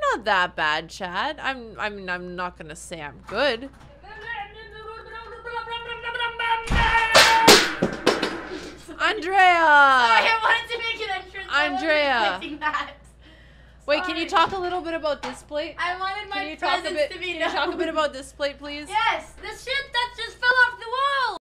not that bad, Chad. I'm not gonna say I'm good. Andrea! Sorry, I wanted to make an entrance. Andrea! That. Wait, can you talk a little bit about this plate? I wanted my Can you talk a presence bit? to be Can you talk a bit about this plate, please? Yes, the shit that just fell off the wall.